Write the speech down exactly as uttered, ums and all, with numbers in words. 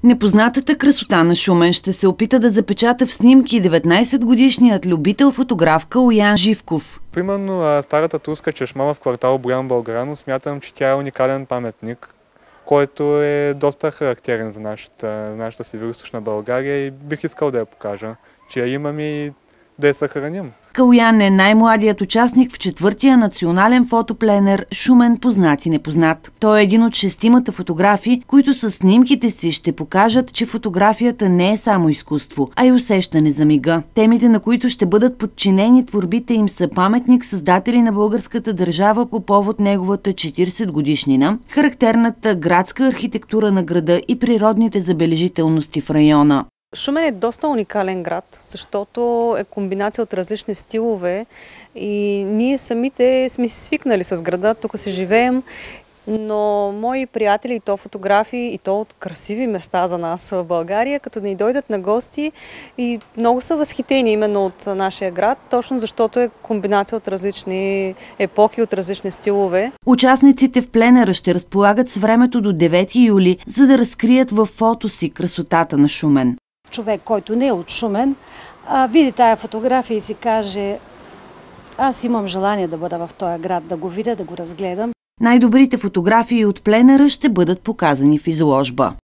Непознатата красота на Шумен ще се опита да запечата в снимки деветнайсетгодишният любител фотограф Калоян Живков. Примерно старата турска чешма в квартал Боян Българано, смятам, че тя е уникален паметник, който е доста характерен за нашата, нашата североизточна България и бих искал да я покажа, че я имаме и да я съхраним. Калоян е най-младият участник в четвъртия национален фотопленер Шумен познат и непознат. Той е един от шестимата фотографи, които със снимките си ще покажат, че фотографията не е само изкуство, а и усещане за мига. Темите, на които ще бъдат подчинени творбите им, са паметник създатели на българската държава по повод неговата четирийсет годишнина, характерната градска архитектура на града и природните забележителности в района. Шумен е доста уникален град, защото е комбинация от различни стилове и ние самите сме си свикнали с града, тук си живеем, но мои приятели и то фотографи и то от красиви места за нас в България, като ни дойдат на гости и много са възхитени именно от нашия град, точно защото е комбинация от различни епохи, от различни стилове. Участниците в пленера ще разполагат с времето до девети юли, за да разкрият във фото си красотата на Шумен. Човек, който не е от Шумен, а, види тая фотография и си каже: аз имам желание да бъда в този град, да го видя, да го разгледам. Най-добрите фотографии от пленера ще бъдат показани в изложба.